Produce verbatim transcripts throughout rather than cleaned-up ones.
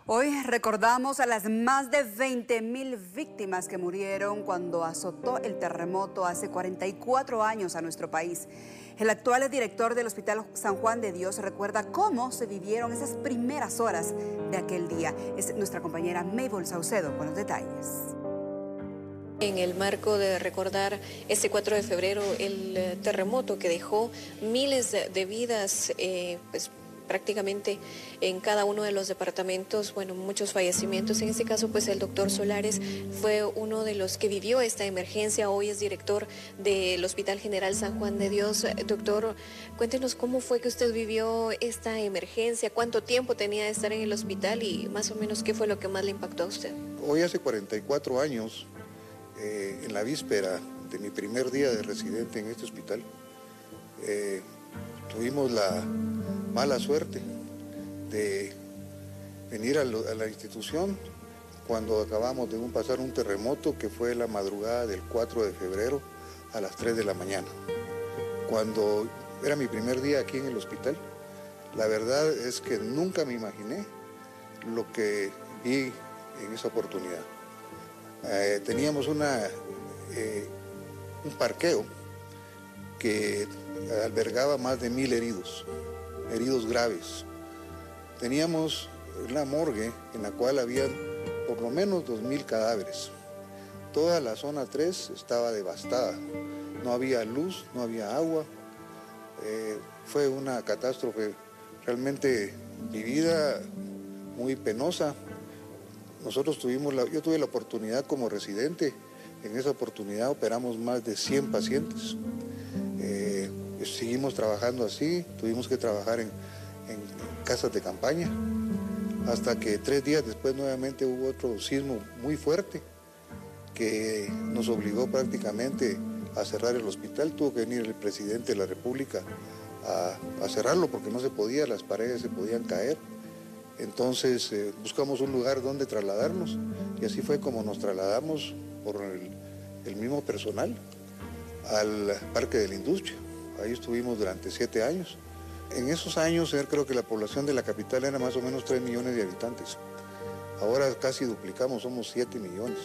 Hoy recordamos a las más de veinte mil víctimas que murieron cuando azotó el terremoto hace cuarenta y cuatro años a nuestro país. El actual director del Hospital San Juan de Dios recuerda cómo se vivieron esas primeras horas de aquel día. Es nuestra compañera Mabel Saucedo con los detalles. En el marco de recordar este cuatro de febrero el terremoto que dejó miles de vidas, eh, pues prácticamente en cada uno de los departamentos, bueno, muchos fallecimientos. En este caso, pues el doctor Solares fue uno de los que vivió esta emergencia. Hoy es director del Hospital General San Juan de Dios. Doctor, cuéntenos cómo fue que usted vivió esta emergencia, cuánto tiempo tenía de estar en el hospital y más o menos qué fue lo que más le impactó a usted. Hoy hace cuarenta y cuatro años, eh, en la víspera de mi primer día de residente en este hospital, eh, tuvimos la mala suerte de venir a, lo, a la institución cuando acabamos de un, pasar un terremoto que fue la madrugada del cuatro de febrero a las tres de la mañana. Cuando era mi primer día aquí en el hospital, la verdad es que nunca me imaginé lo que vi en esa oportunidad. Eh, teníamos una, eh, un parqueo que albergaba más de mil heridos, heridos graves. Teníamos una morgue en la cual había por lo menos dos mil cadáveres. Toda la zona tres estaba devastada. No había luz, no había agua. Eh, fue una catástrofe realmente vivida, muy penosa. Nosotros tuvimos la, yo tuve la oportunidad como residente. En esa oportunidad operamos más de cien pacientes. Eh, seguimos trabajando así, tuvimos que trabajar en, en casas de campaña, hasta que tres días después nuevamente hubo otro sismo muy fuerte que nos obligó prácticamente a cerrar el hospital. Tuvo que venir el presidente de la República a, a cerrarlo porque no se podía, las paredes se podían caer. Entonces eh, buscamos un lugar donde trasladarnos y así fue como nos trasladamos por el, el mismo personal al Parque de la Industria. Ahí estuvimos durante siete años. En esos años creo que la población de la capital era más o menos tres millones de habitantes. Ahora casi duplicamos, somos siete millones.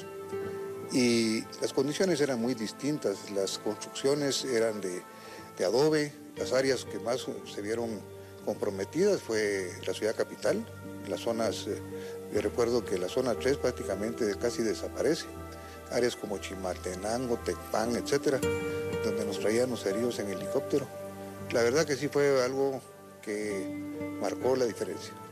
Y las condiciones eran muy distintas. Las construcciones eran de, de adobe. Las áreas que más se vieron comprometidas fue la ciudad capital. Las zonas, eh, yo recuerdo que la zona tres prácticamente casi desaparece. Áreas como Chimaltenango, Tecpan, etcétera, donde nos traían los heridos en helicóptero. La verdad que sí fue algo que marcó la diferencia.